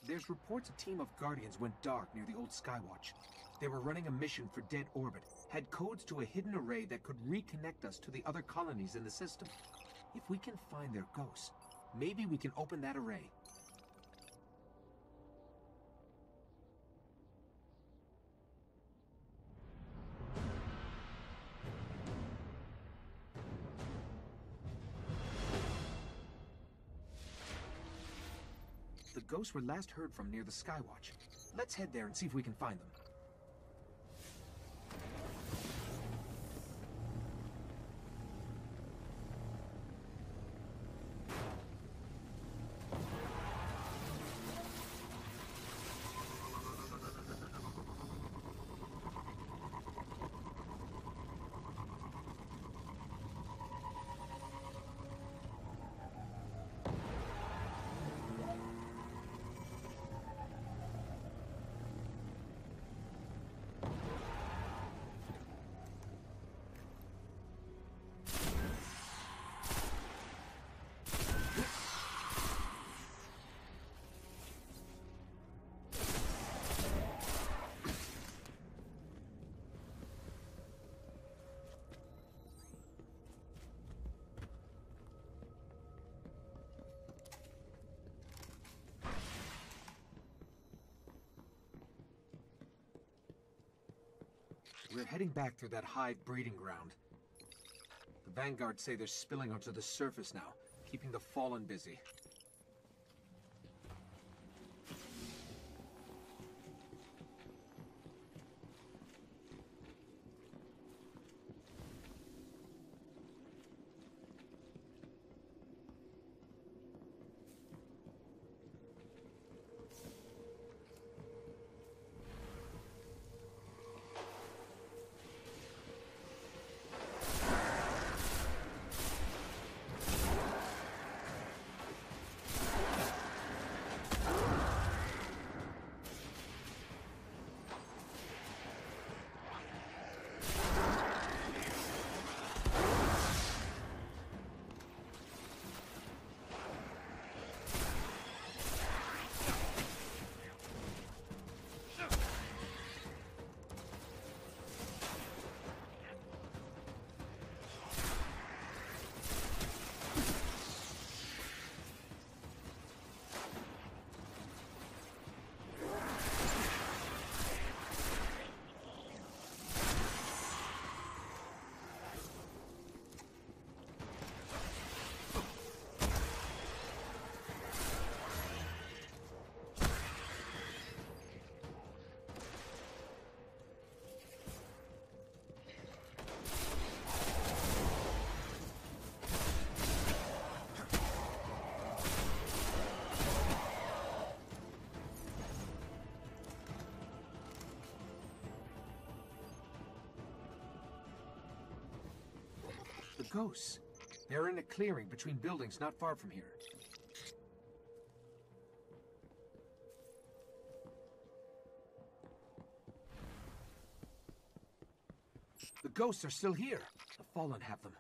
There's reports a team of Guardians went dark near the old Skywatch. They were running a mission for Dead Orbit, had codes to a hidden array that could reconnect us to the other colonies in the system. If we can find their ghosts, maybe we can open that array. The ghosts were last heard from near the Skywatch. Let's head there and see if we can find them. We're heading back through that hive breeding ground. The Vanguard say they're spilling onto the surface now, keeping the Fallen busy. The ghosts. They're in a clearing between buildings not far from here. The ghosts are still here. The Fallen have them.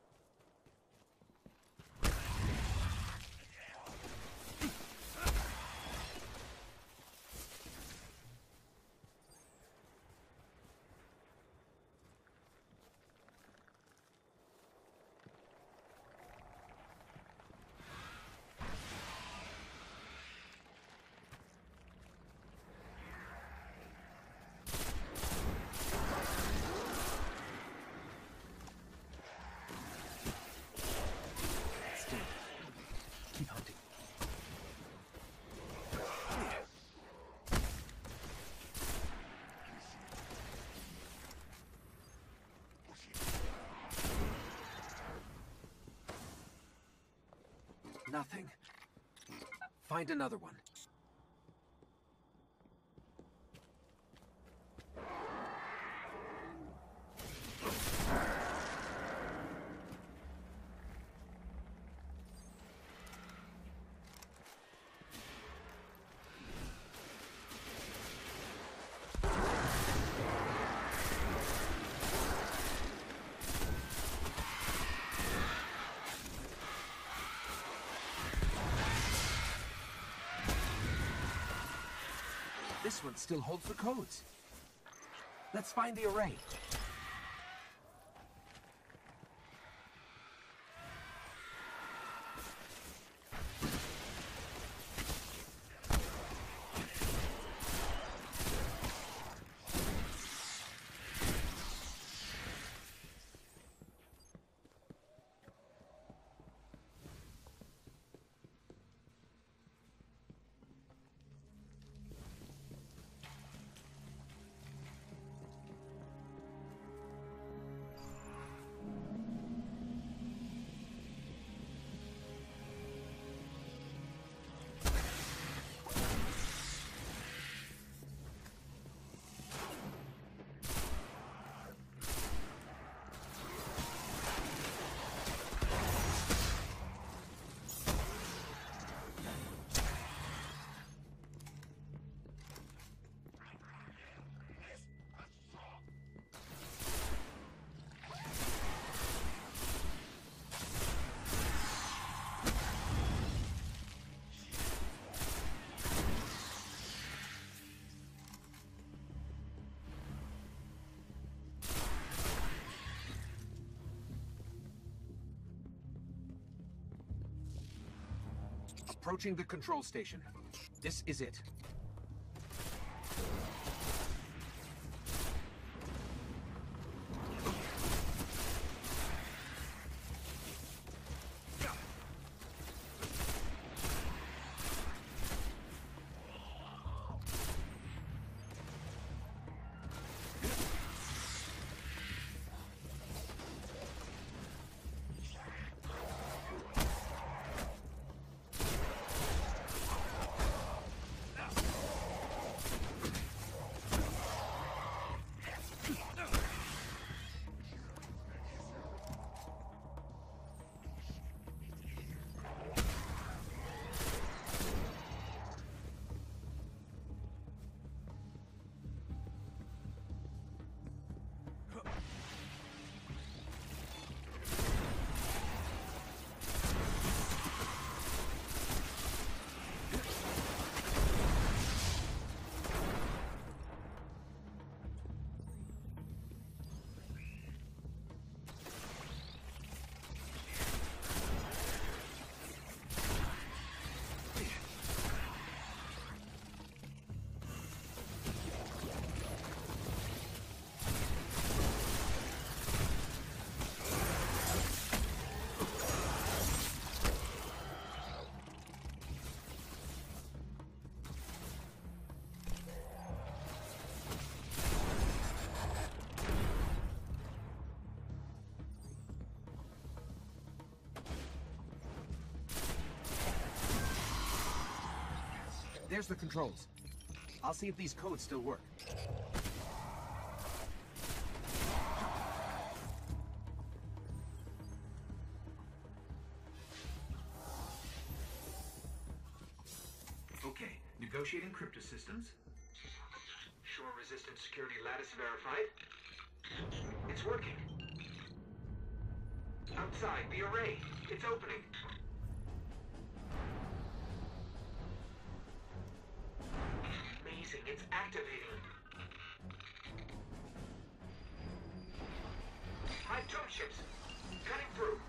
Keep hunting. Nothing. Find another one. This one still holds the codes. Let's find the array. Approaching the control station. This is it. There's the controls. I'll see if these codes still work. Okay, negotiating cryptosystems. Shore-resistant security lattice verified. It's working. Outside, the array. It's opening. Amazing, it's activating. Hive tomb ships. Cutting through.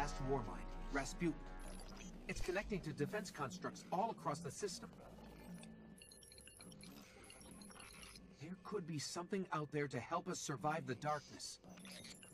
last warmind, Rasputin. It's connecting to defense constructs all across the system. There could be something out there to help us survive the darkness.